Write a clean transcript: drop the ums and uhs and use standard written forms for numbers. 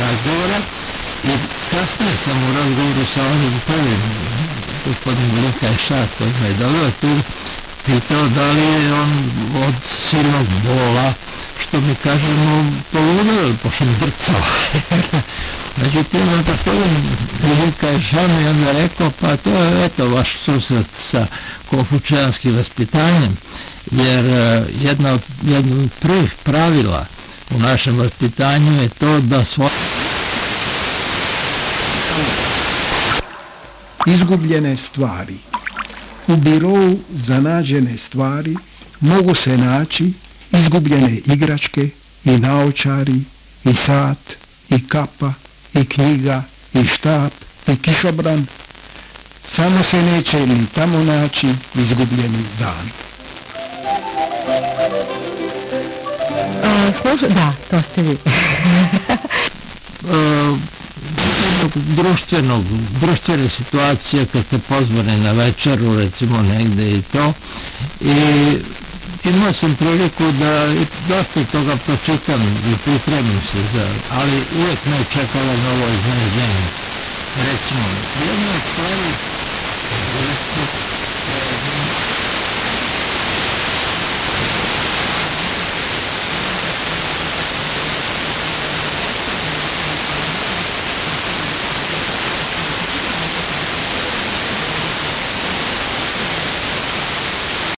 razgovora i kasnije sam u razgovoru sa onim prvim gospodin Luka Šak koji me je doveo tu pitao da li je on od silnog bola, što mi kažemo, poludeo, pošto mi drcao. Međutim, gospodin Luka Šak mi je onda rekao, pa to je eto vaš susret sa konfučijanskim vaspitanjem, jer jedno od prvih pravila u našem vaspitanju je to da Izgubljene stvari. U birou za nađene stvari mogu se naći izgubljene igračke i naočari, i sat, i kapa, i knjiga, i štap, i kišobran. Samo se neće ni tamo naći izgubljeni dan. Da, to ste vi. društvene situacije kad ste pozvani na večeru, recimo negde i to, i imao sam priliku da dosta toga pročitam i pripremim se za, ali uvek me čekalo novo iznenađenje. Recimo, jedna od stvari